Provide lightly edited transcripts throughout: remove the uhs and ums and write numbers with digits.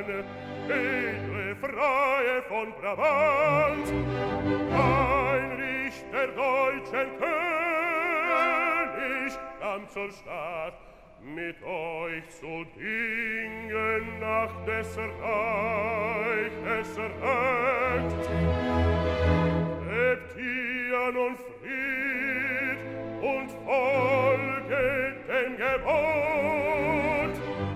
edle Freie von Brabant, Heinrich der deutschen König, kam zur Stadt, mit euch zu dingen nach des Reiches Recht. Lebt ihr nun Fried und folget dem Gebot.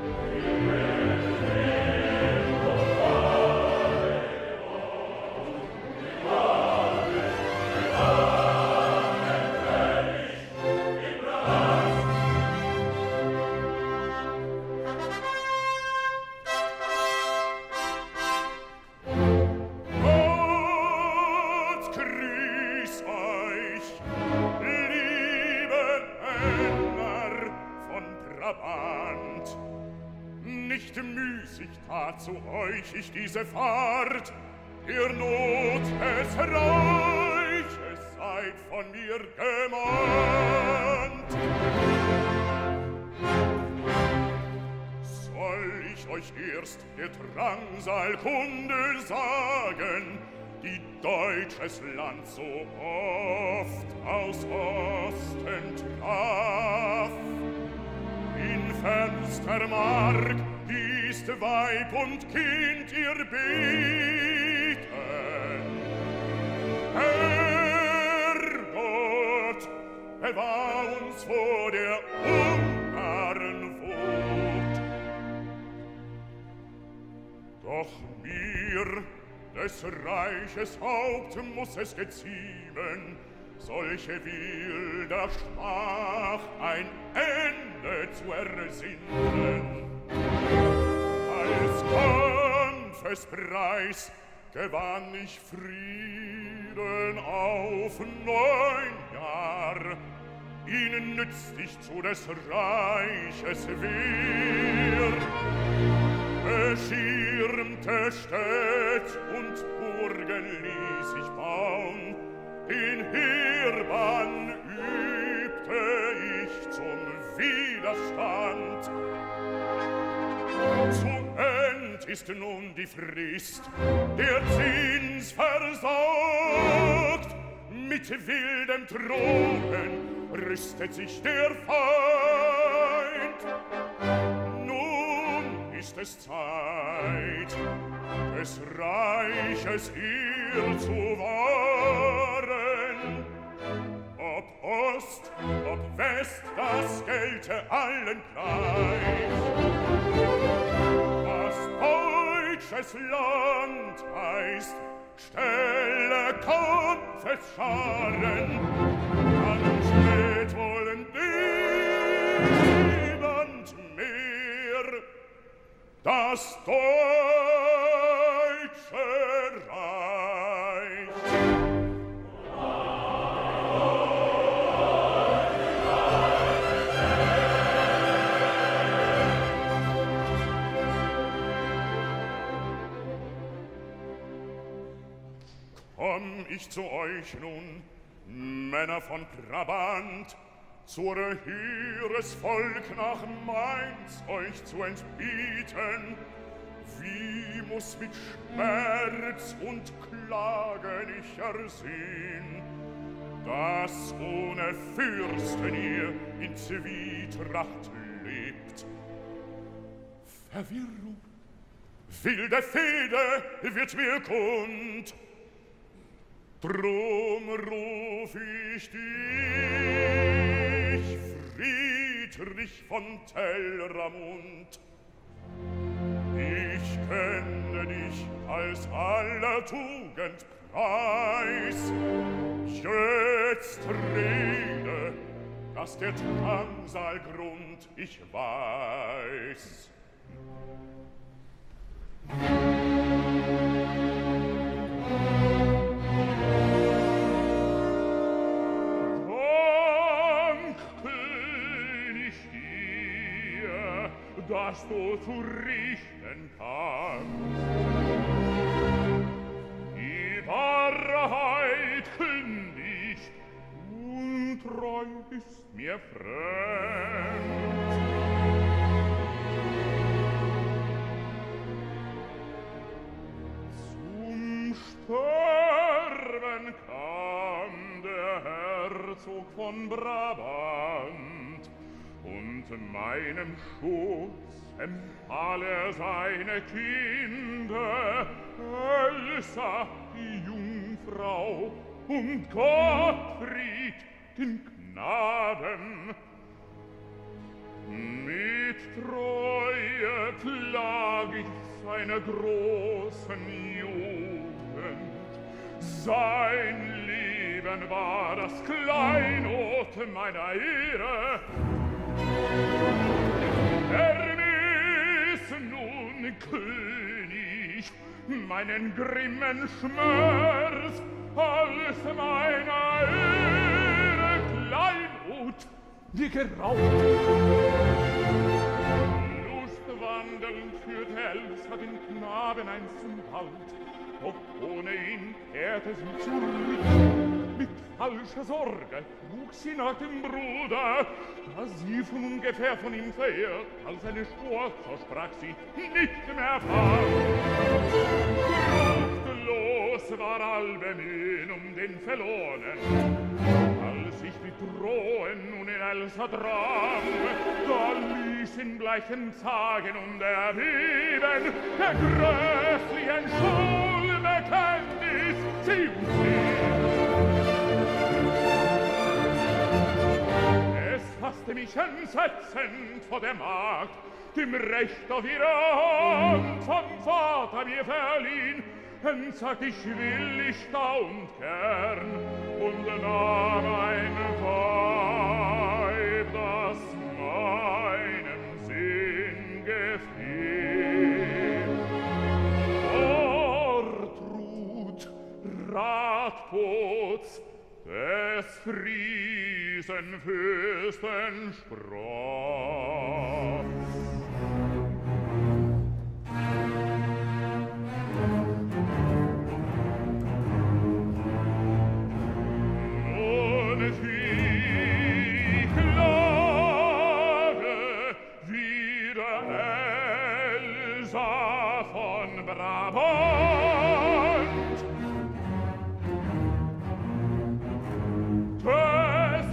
Nicht müßig tat zu euch ich diese Fahrt, ihr Not des Reiches seid von mir gemahnt. Soll ich euch erst der Drangsalkunde sagen, die deutsches Land so oft aus Osten traf? In fernster Mark ist Weib und Kind ihr beten. Herrgott, bewahr uns vor der Ungarn Wut. Doch mir, des Reiches Haupt, muss es geziemen, solche wilder Schmach ein Ende zu ersinnen. Als Kampfespreis gewann ich Frieden auf 9 Jahr. Ihnen nützt ich zu des Reiches Wehr. Beschirmte Städt und Burgen ließ ich bauen, den Heerbann übte ich zum Widerstand. Zu End ist nun die Frist, der Zins versagt. Mit wildem Drohen rüstet sich der Feind. Nun ist es Zeit, des Reiches hier zu wahren. Ob Ost, ob West, das gelte allen gleich. Was deutsches Land heißt, stelle Kampfesscharen, anschlägt wollen niemand mehr das deutsche Reich. Komm ich zu euch nun, Männer von Brabant, zur Heeresvolk nach Mainz euch zu entbieten, wie muss mit Schmerz und Klagen ich ersehn, dass ohne Fürsten ihr in Zwietracht lebt. Verwirrung, wilde Fehde wird mir kund, drum ruf ich dich, Friedrich von Telramund. Ich kenne dich als aller Tugend Preis. Jetzt rede, dass der Drangsalgrund ich weiß. Dass du zu richten kannst. Die Wahrheit kündigt, untreu ist mir fremd. sterben kann der Herzog von Brabant, und meinem Schutz empfahl er seine Kinder, Elsa, die Jungfrau, und Gottfried, den Knaben. Mit Treue klag ich seiner großen Jugend. Sein Leben war das Kleinod meiner Ehre. Ermiss nun, König, meinen grimmen Schmerz als meiner Ehre Kleinod wie geraubt. Lustwandelnd führte Elsa den Knaben einst zum Wald, doch ohne ihn kehrte sie zurück. Mit falscher Sorge trug sie nach dem Bruder, da sie von ungefähr von ihm verehrt, als eine Spur, so sprach sie, nicht mehr fand. Fruchtlos war all Bemühen um den Verlorenen. Als ich die Drohen nun in Elsa drang, da ließ in bleichen Zagen und erbeben der grässlichen Schulbekenntnis sie und sie. Es fasste mich entsetzend vor der Magd, dem Recht auf ihre Hand vom Vater mir verliehen, entsagt ich willig und gern, und nahm ein Weib, das meinem Sinn gefiel. Ortrud, Ratputz, des Friesenfürsten sprach. Brabant, des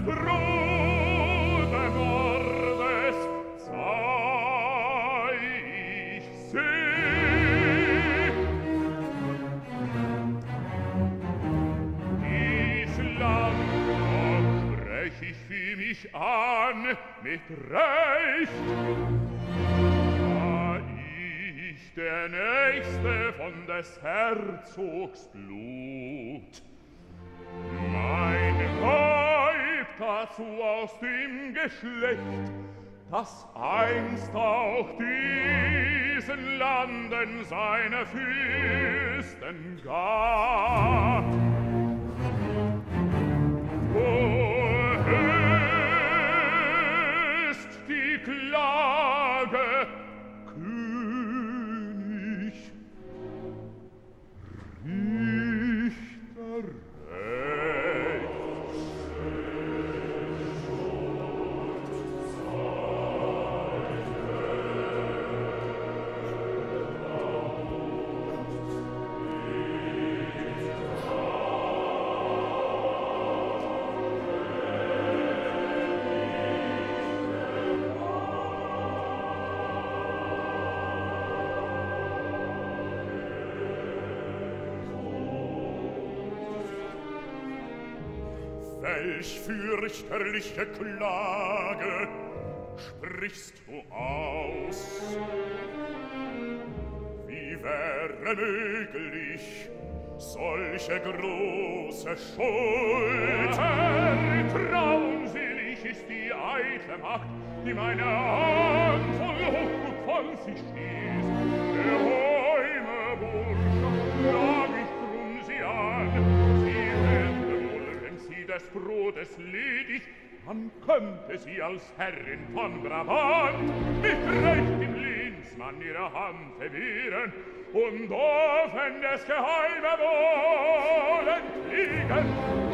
Brudermordes sei ich sie. Dies Land sprech ich für mich an mit Recht, der Nächste von des Herzogs Blut. Mein Weib dazu aus dem Geschlecht, das einst auch diesen Landen seine Fürsten gab. Wo ist die Klage, welch fürchterliche Klage sprichst du aus? Wie wäre möglich solche große Schuld? Traunselig ist die eitle Macht, die meine Hand voll Hochmut von sich stieß. Der Heime Botschaft lag ich drum sie an. Sie hätte wohl, wenn sie des Brotes ledig, dann könnte sie als Herrin von Brabant mit Recht im Lehnsmann ihre Hand verwehren und offen des Geheime wohl entfliegen.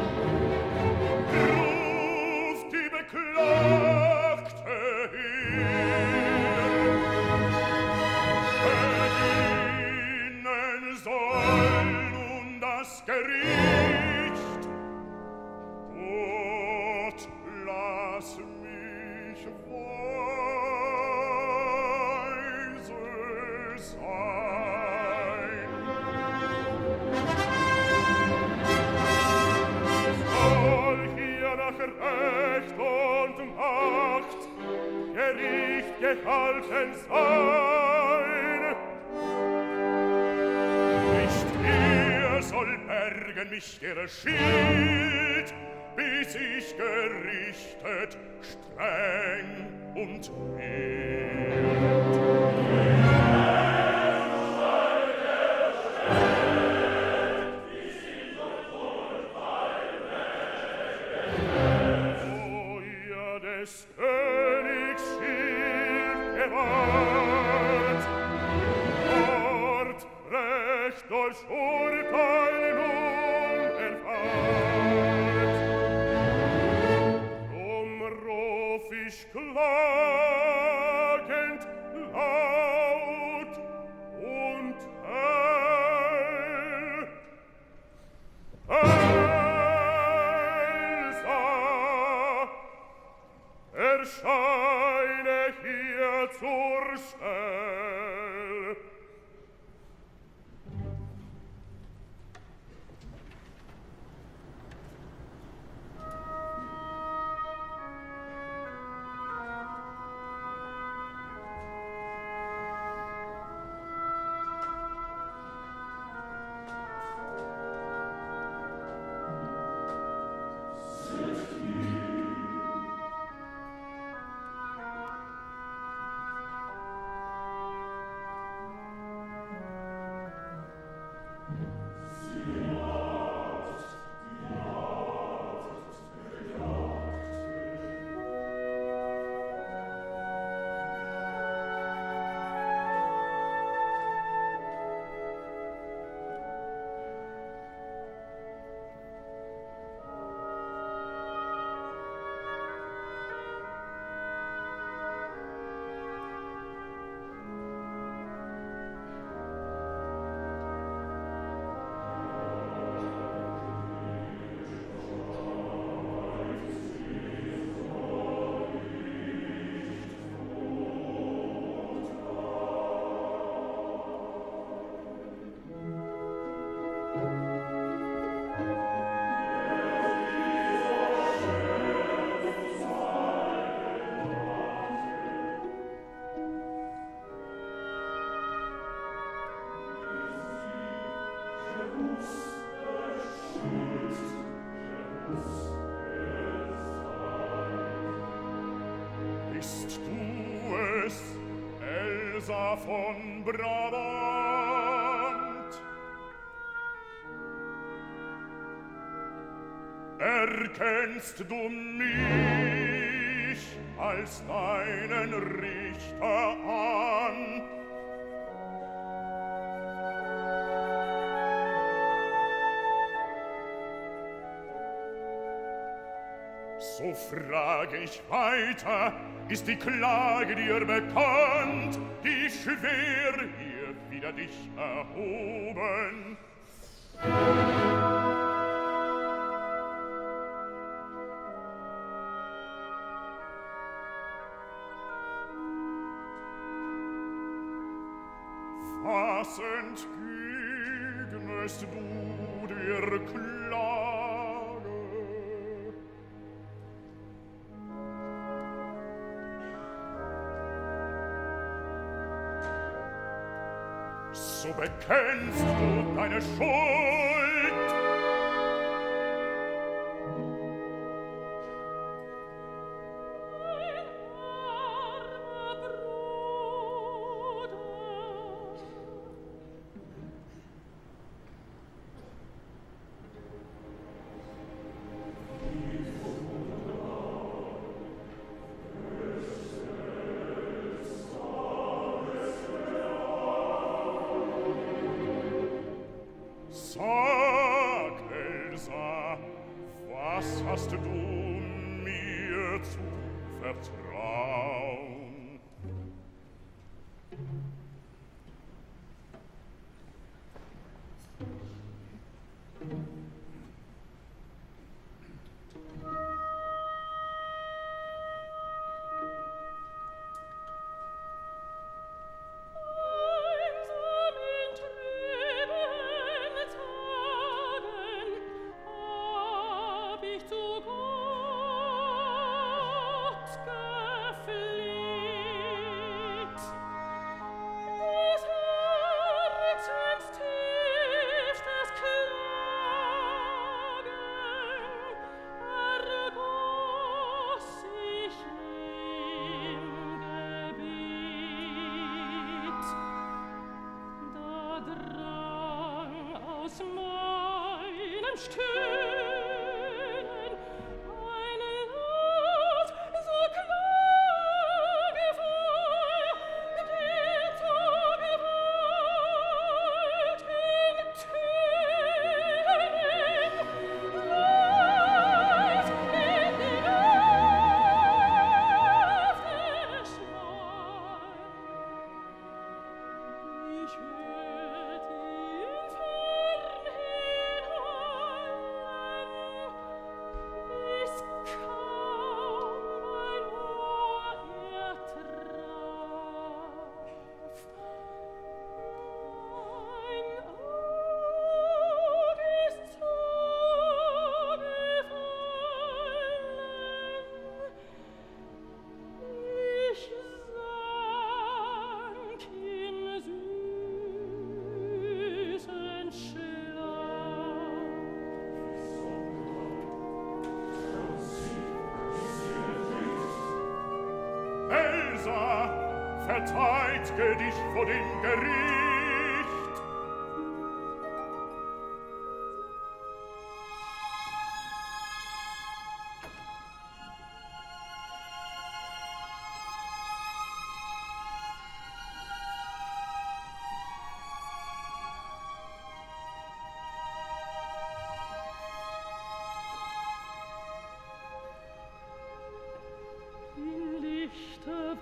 Ruft die Beklagte her, beginnen soll nun das nicht gehalten sein. Nicht er soll bergen mich der Schild, bis ich gerichtet, streng und mild. O ihr des Königs Schild gewahrt, dort recht durch Urteil nun erfahrt. Drum ruf ich klagend laut und hell. Elsa, erscheine hier zur Stell. Bist du es, Elsa von Brabant? Erkennst du mich als deinen Richter an? So frage ich weiter, ist die Klage dir bekannt, die schwer hier wider dich erhoben? Was entgegnest du der Klage? So bekennst du deine Schuld. Mein armer Bruder. Sag, Elsa, was hast du mir zu vertrauen? Einsam in trüben Tagen hab ich zu Gott Verteidige dich vor dem Gericht. In lichter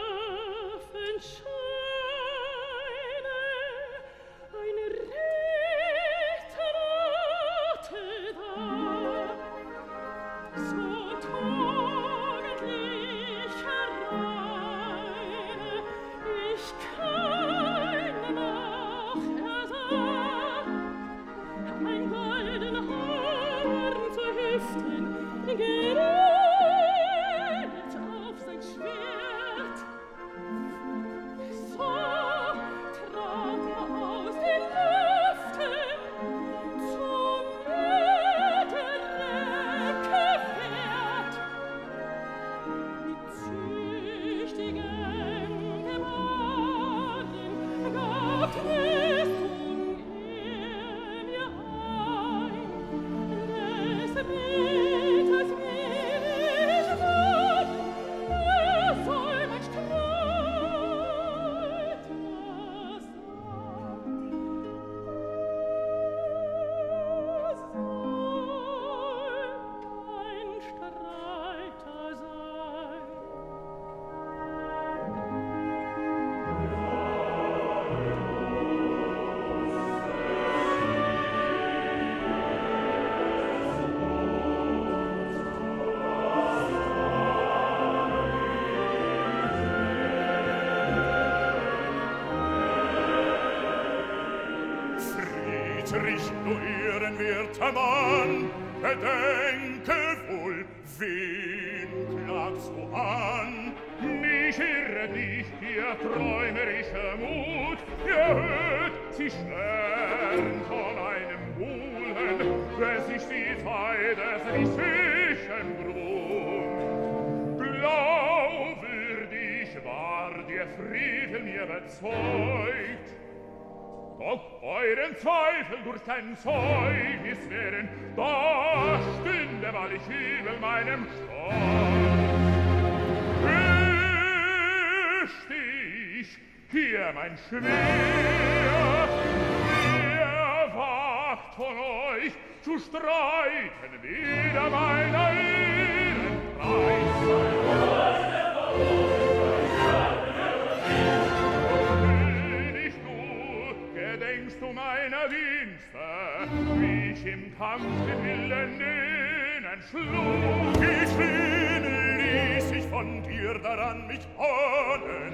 Friedrich, du ehrenwerter Mann, bedenke wohl, wen klagst du an? Mich irret nicht ihr träumerischer Mut, erhöht sich Stern von einem Buhlen, wer sich die Zeit des Lycischen Grund. Glaubwürdig war der Frevel mir bezeugt, doch euren Zweifel durch kein Zeugnis wären, da stünde, weil ich übel meinem Stolz. Steh ich hier mein Schwert, wer wagt von euch zu streiten, wider meiner Ehren Preis. Gedenkst du meiner Dienste, wie ich im Kampf den Willen denen schlug? Ich ließ ich von dir daran mich ahnen,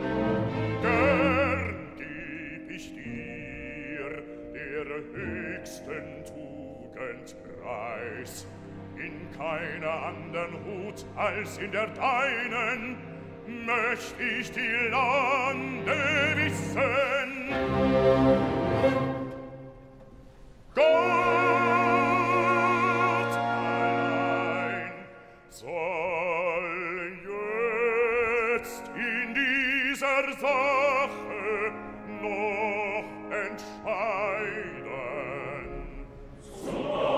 gern geb ich dir der höchsten Tugend Preis. In keiner andern Hut als in der deinen möcht ich die Lande wissen. Gott allein soll jetzt in dieser Sache noch entscheiden. So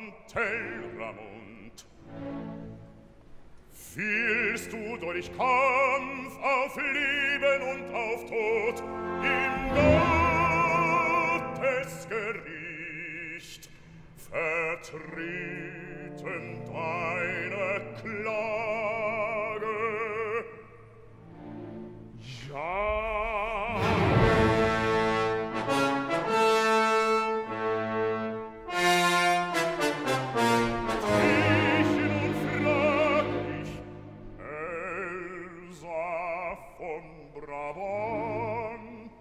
vom Telramund. Fielst du durch Kampf auf Leben und auf Tod im Gottesgericht, vertreten deine Klage. Ja. Ich nun frag dich, Elsa von Brabant,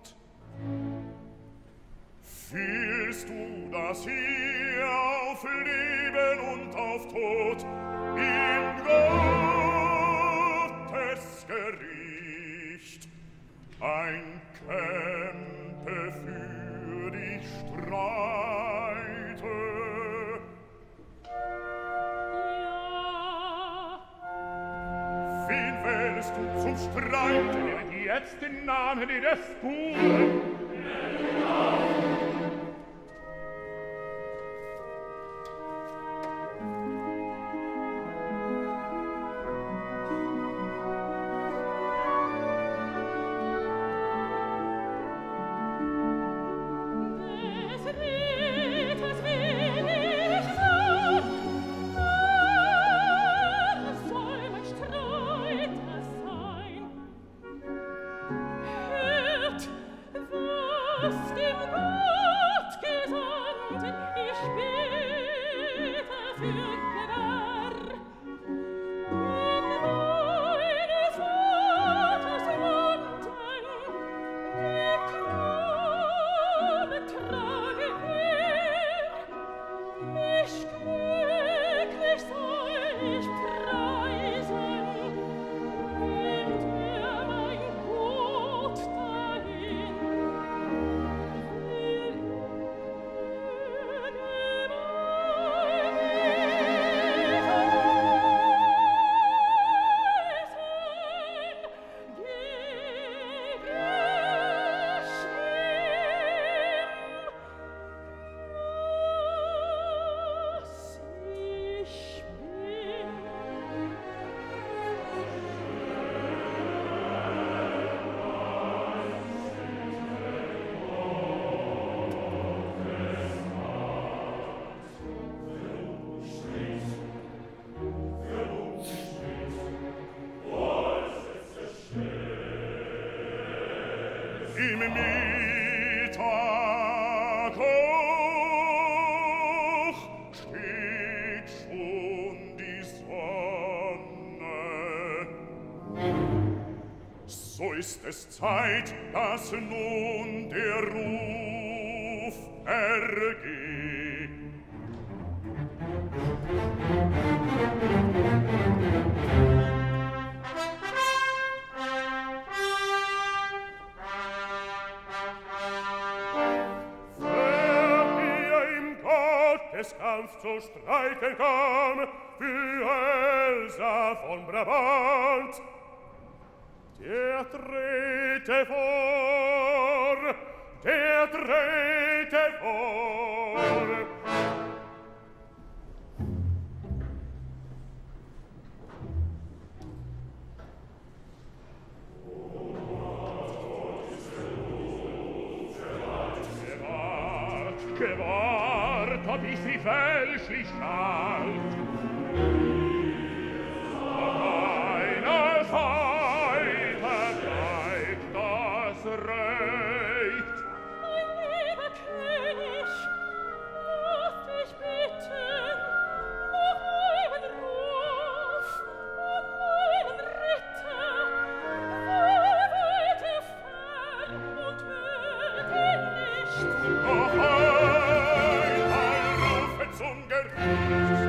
fühlst du, dass hier auf Leben und auf Tod im Gottesgericht ein Kämpfe für dich streite? Ja. Wen wählst du zum Streit? Nimm jetzt den Namen in der Spur. Im Mittag hoch steht schon die Sonne. So ist es Zeit, dass nun der Ruf ergeht. Es Kampf zu streiten kam für Elsa von Brabant. Der trete vor, der trete vor. Gewahrt, ob ich sie fälschlich schalt. Auf meiner Seite bleibt das Recht. Mein lieber König, darf dich bitten, nach meinem Ruf und meinem Ritter, arbeite fern und höre nicht. Zum Gericht.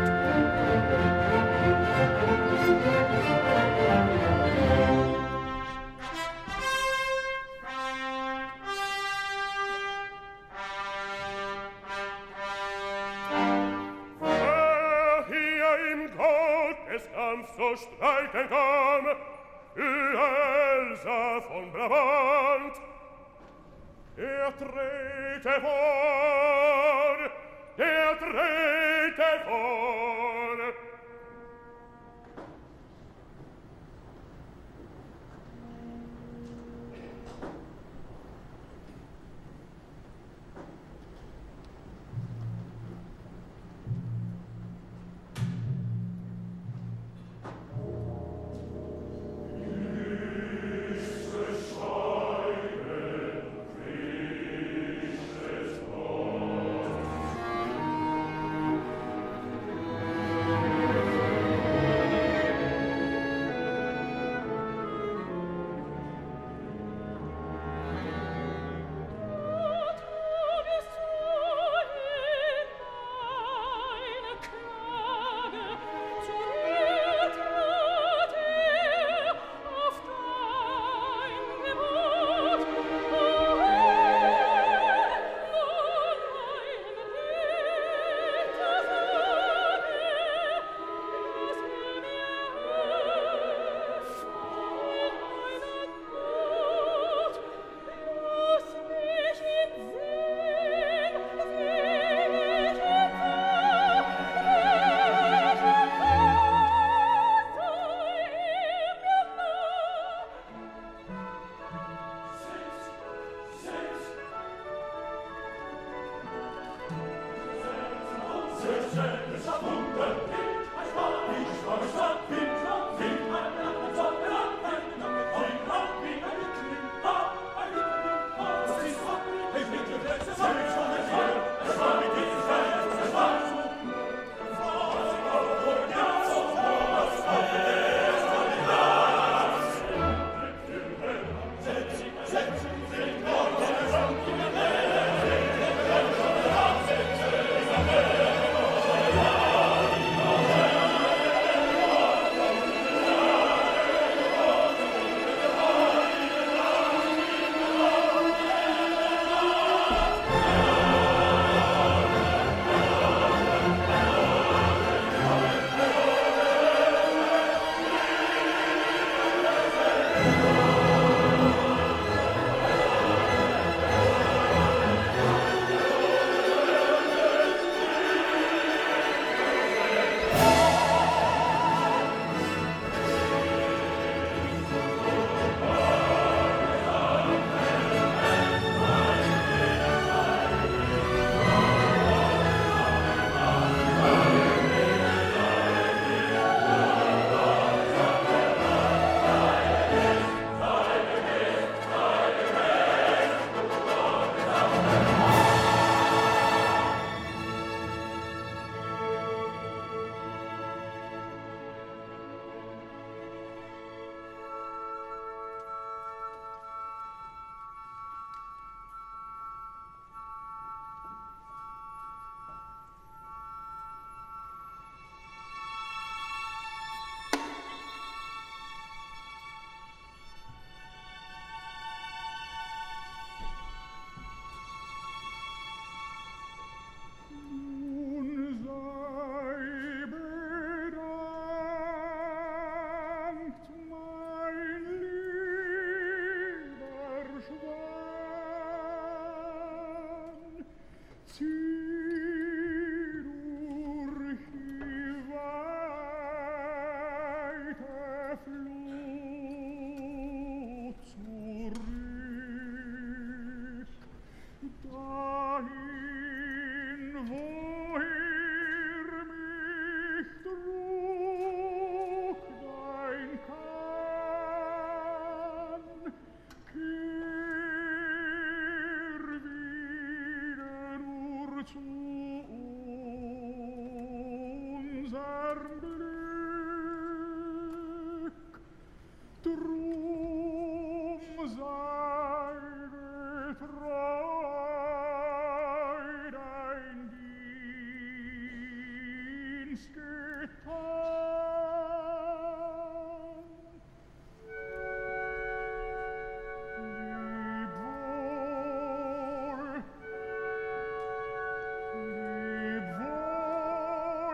Hier im Gotteskampf so streiten kam für Elsa von Brabant. Er trete vor, der trete vor.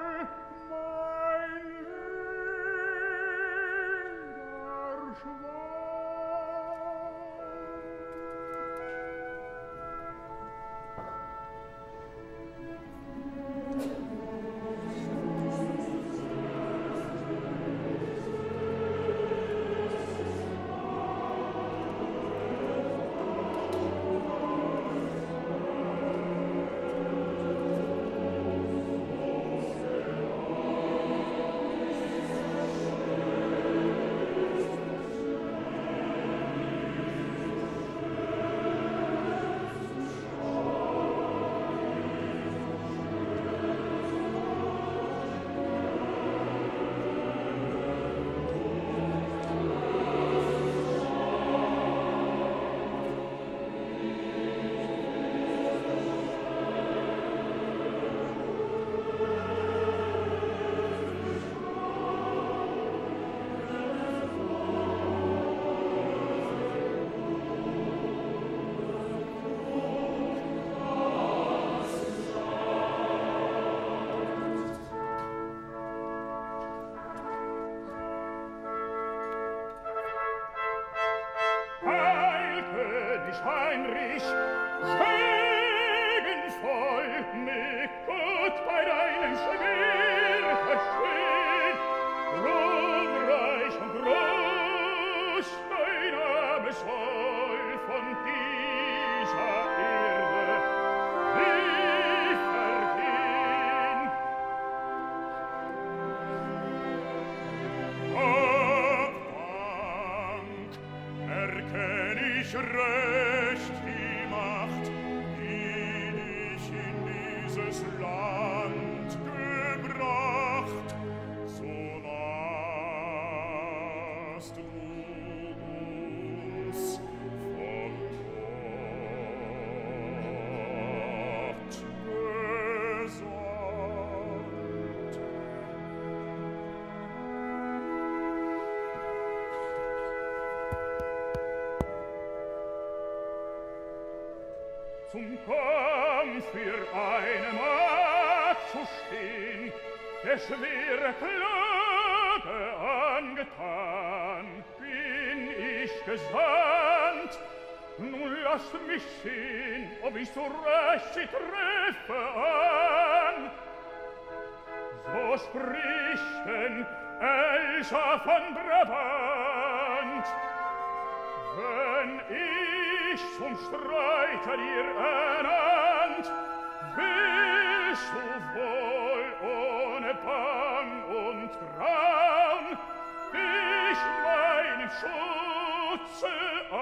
Schwarz dich recht die Macht, die dich in dieses Land gebracht, so hast du uns von Gott gesandt. Zum Kampf für eine Macht zu stehen, der schwere Klage angetan, bin ich gesandt. Nun lasst mich sehen, ob ich so recht sie treffe an. So spricht denn Elsa von Brabant. Wenn ich zum Streiter dir ernannt, willst du wohl ohne Bang und Grauen dich meinem Schutze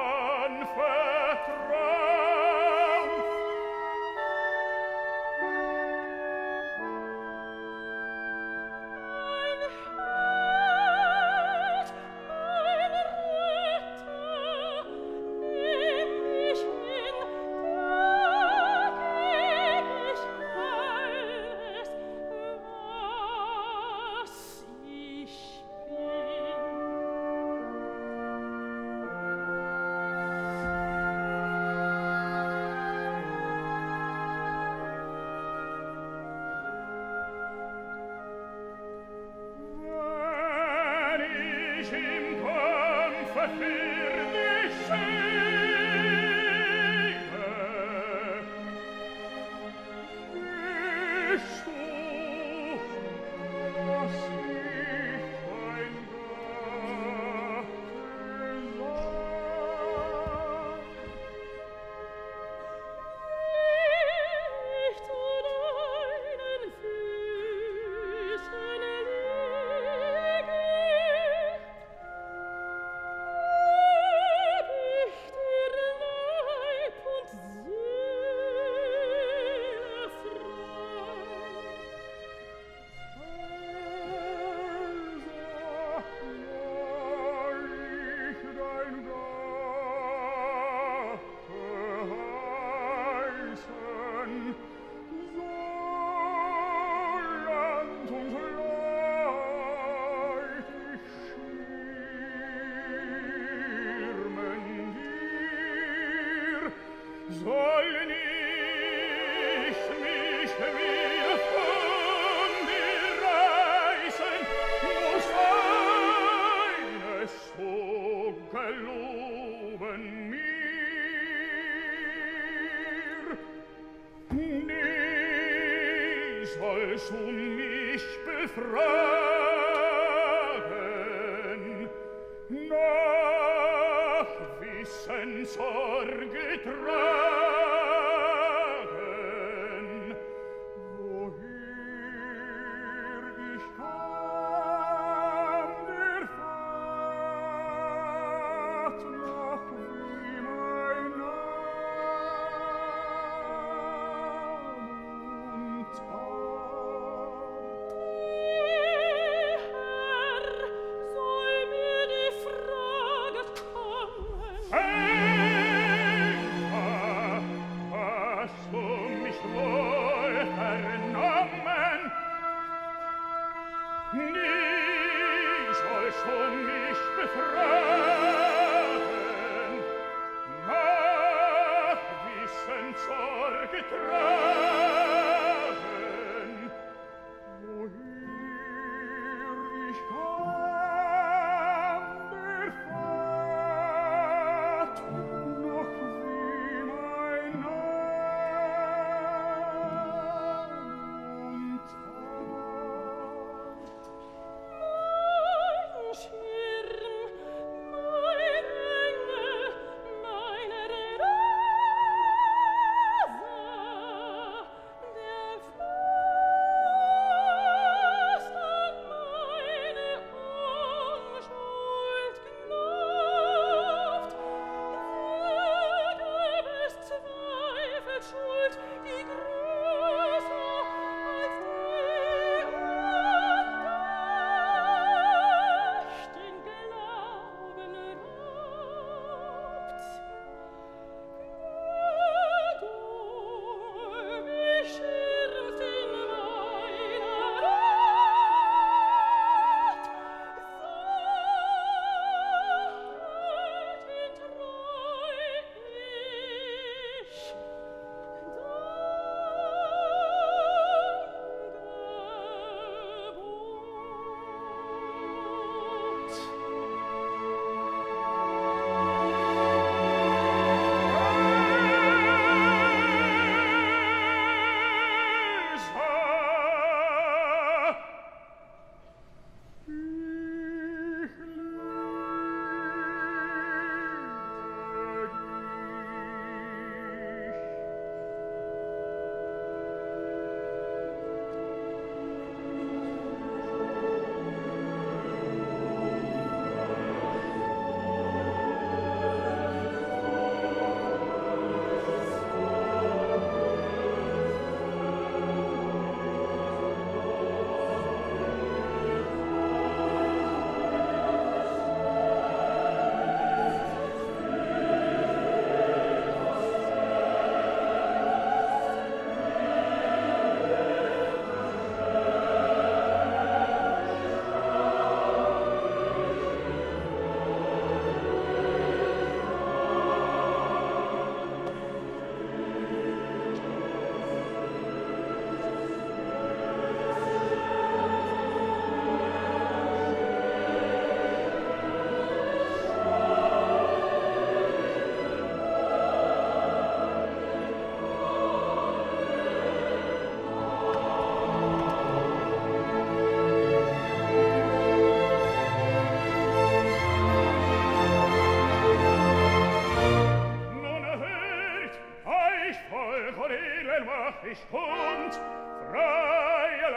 anvertrauen?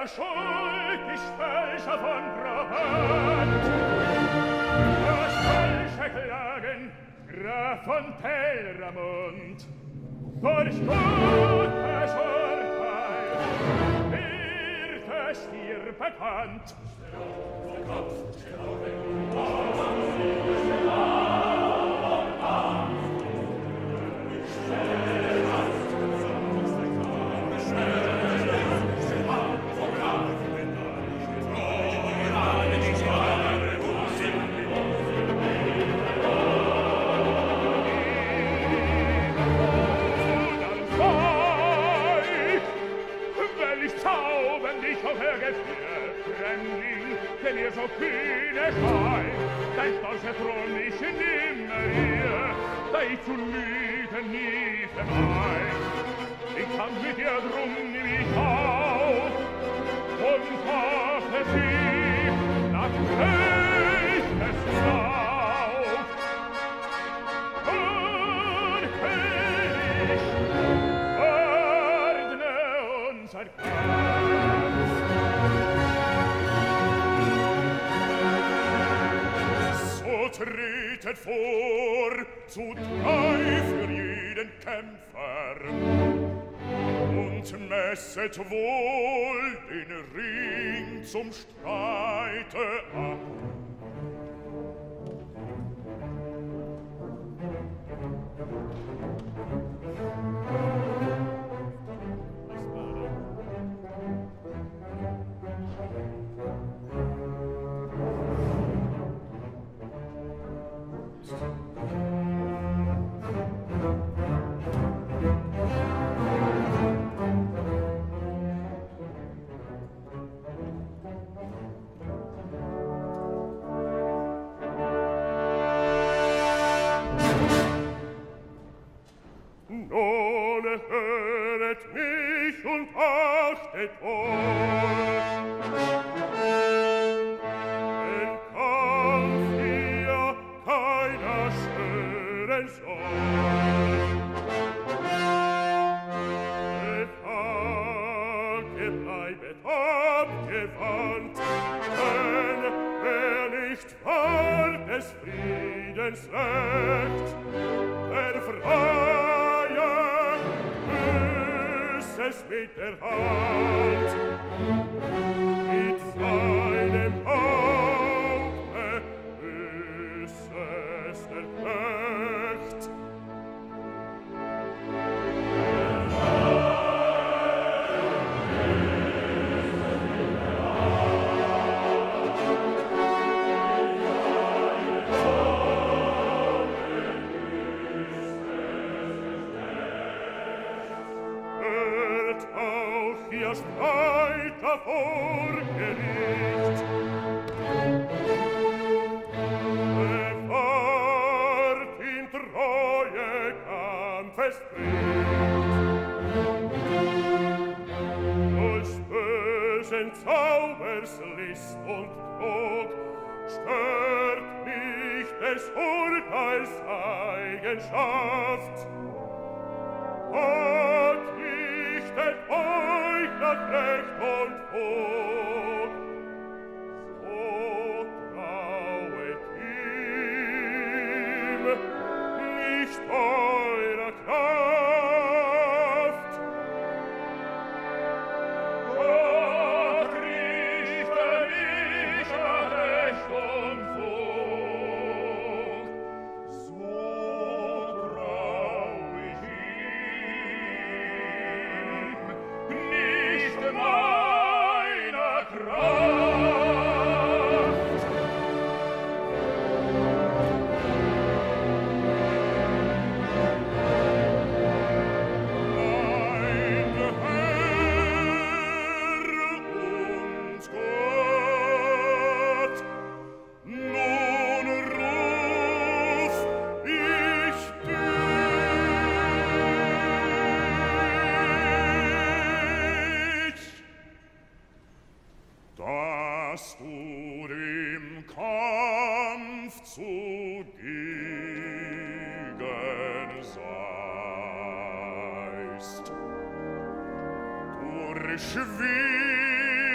der Schuld ist Fälscher von Brabant. Das falsche Klagen, Graf von Telramund, durch gutes Urteil wird es dir bekannt. Denn ihr so kühne scheint, dein stolzer Thron ich nimmer hier, da ich zu lügen nie vermeid. Ich kann mit dir drum nimm ich auf, und hoffe sie nach Höchstes Lauf. Und König, ordne unser Kampf. Tretet vor, zu 3 für jeden Kämpfer, und messet wohl den Ring zum Streite ab. Schwer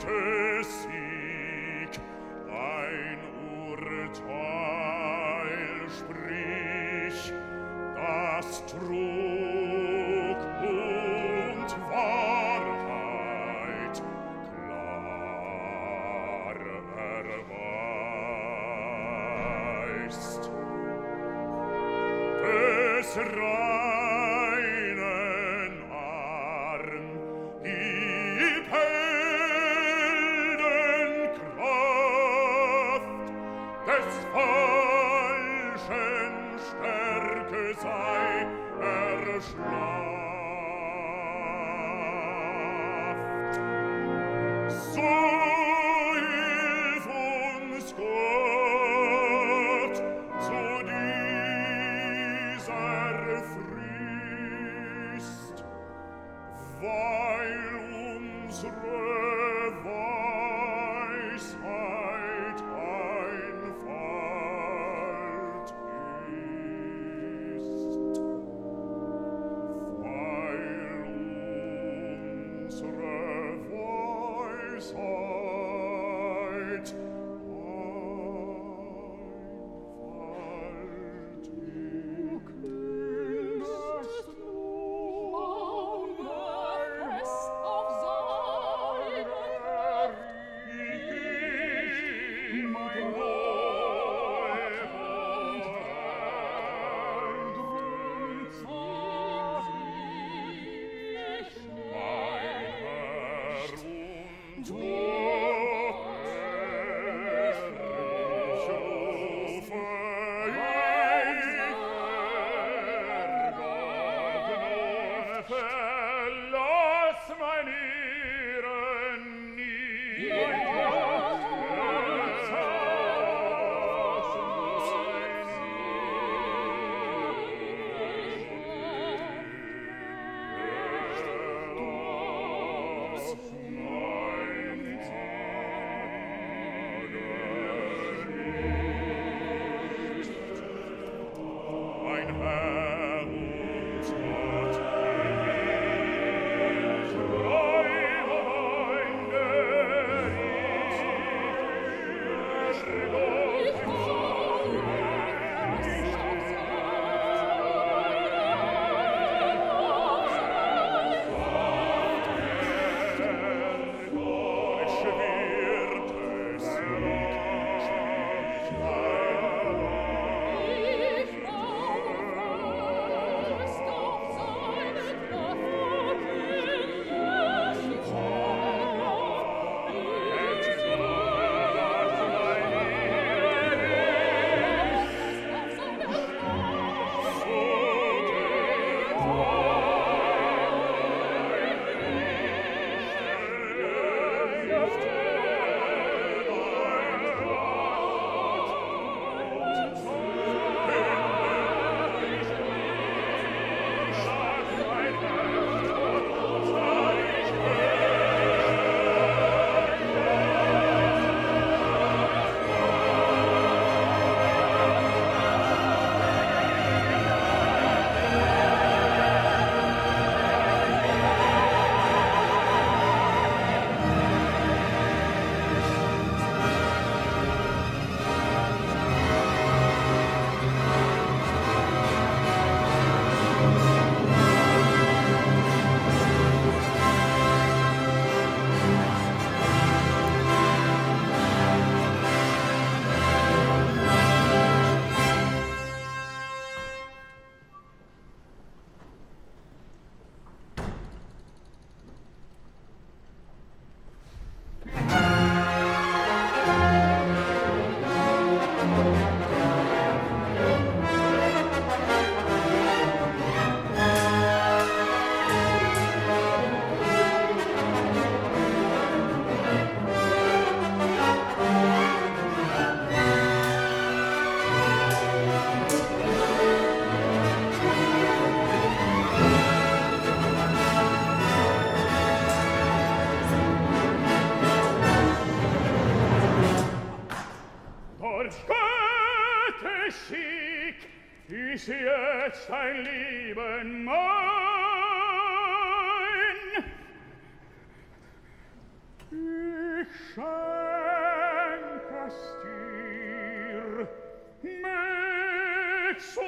ist jetzt dein Leben mein. schenk es dir mit so